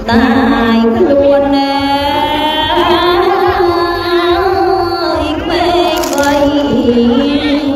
tài luôn quê quay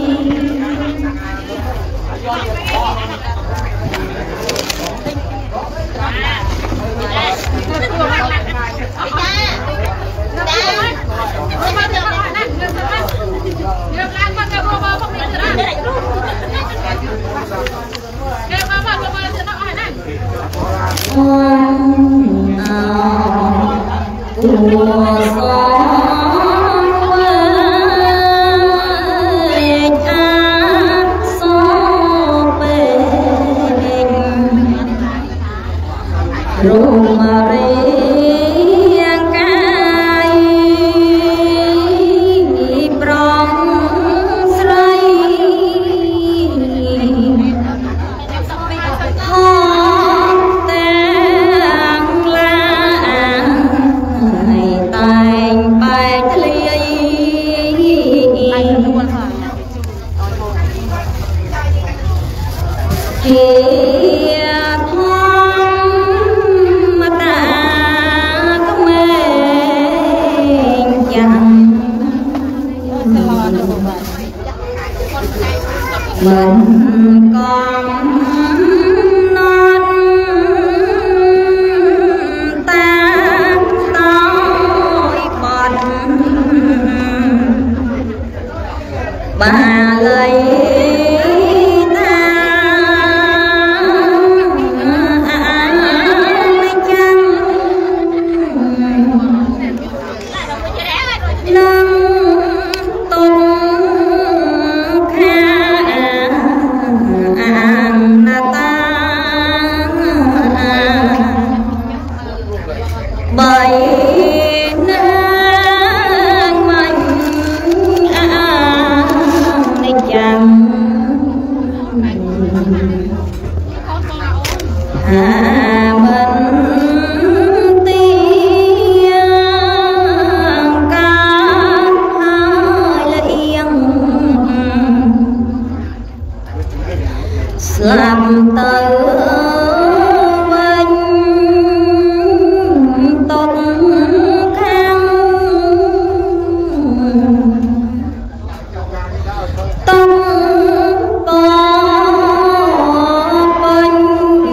mình con non ta tôi còn bà lấy làm tơ vinh tục khăn tung có vinh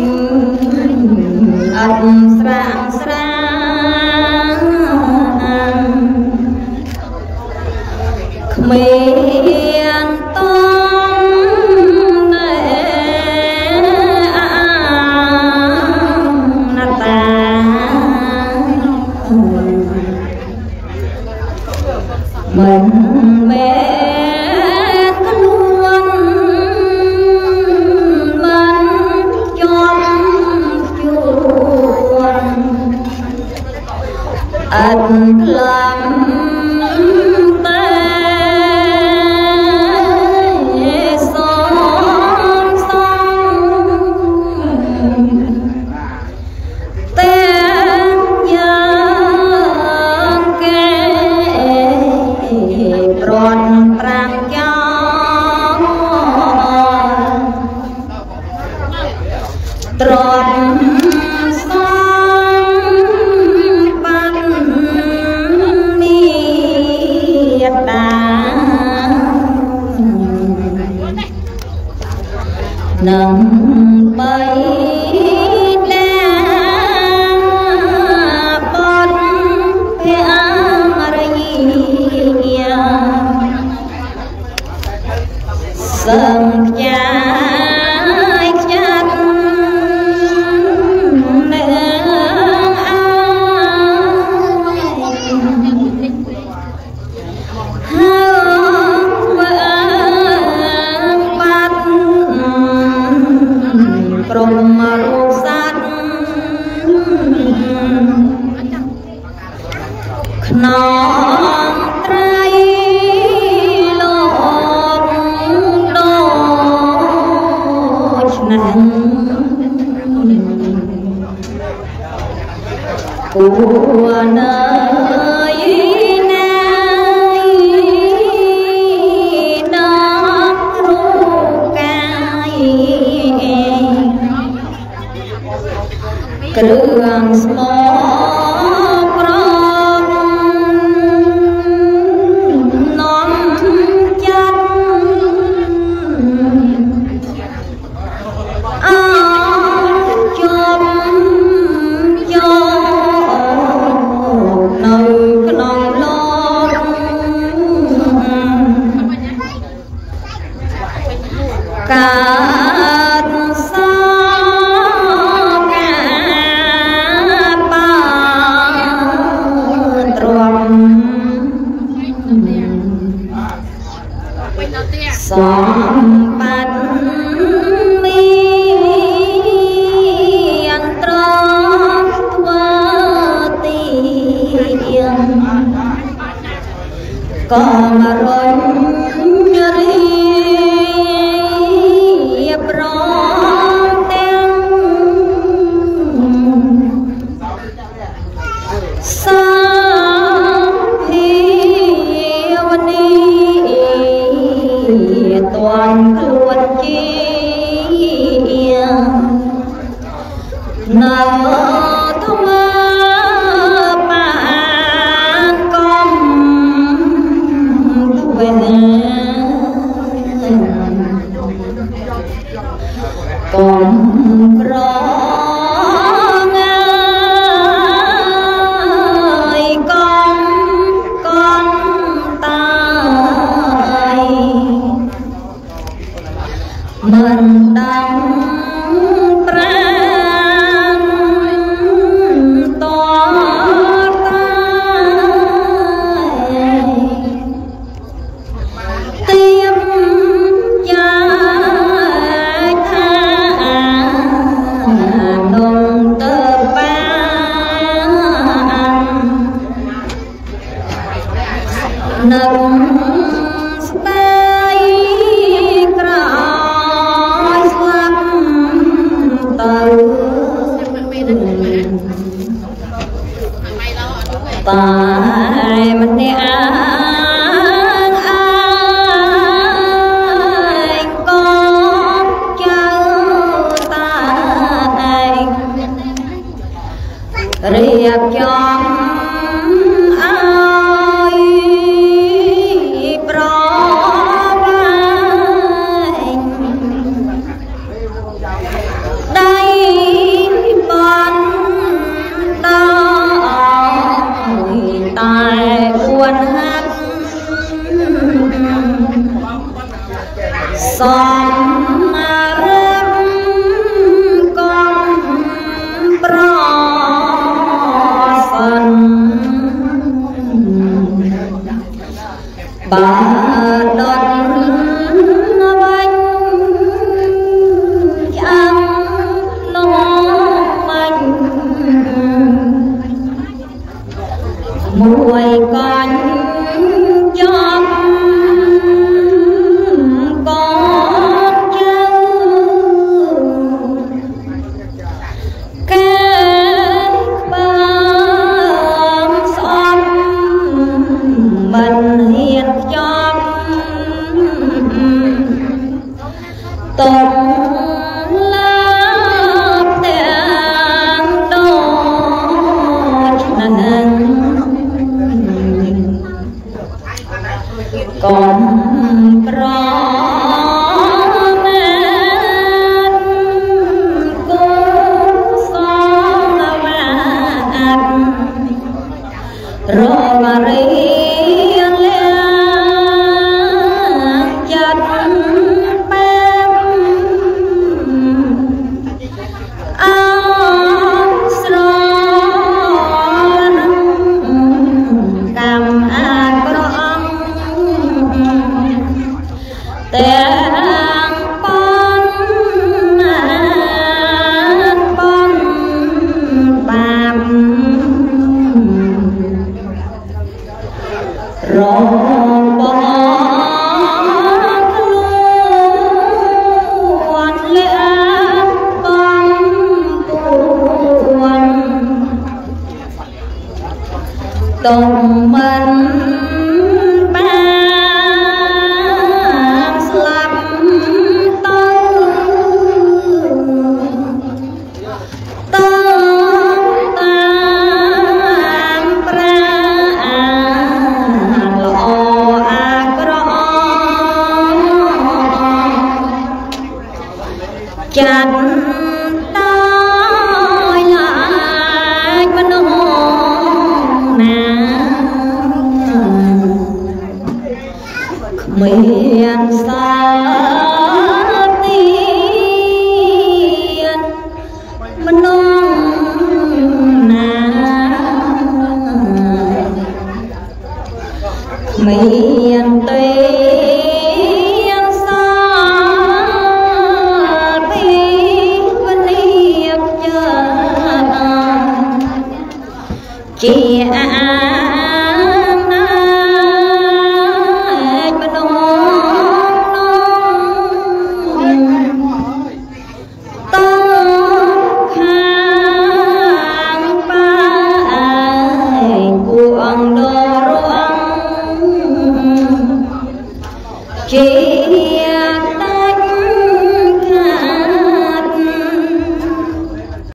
ẩn sáng sáng miền mình bé luôn mình chọn chuồn anh làm nâng bay la bon pe amariya sang nhai nhát non trai lộn đôi nắng của nơi này nó ru cay đường Som ban mi an trong thua tiền còn mà rồi đi toàn luôn kia nào thông bạn con về còn rõ ngài con tai mình đang pran to tim dài tha nồng tơ ban nồng tại mình đi ăn ai có cháu tại riêng cho ai pro đây bon tai buồn hát xóm mà rớt con pro phần bà đón bánh ăn nó bánh mùi con chóp con trâu cái bơm xóm mình hiền chóp tôm lá tiền đốt nắng còn rõ men cũng xóa bạn rồi mà riêng lên chặt bếp áo sron cầm ăn tên con bàm rồi bỏ luôn lẽ con buồn tùng mình chẳng tôi lại bên hồn nào chia an ai mà nông to khang ba ai cuồng đô ruộng chia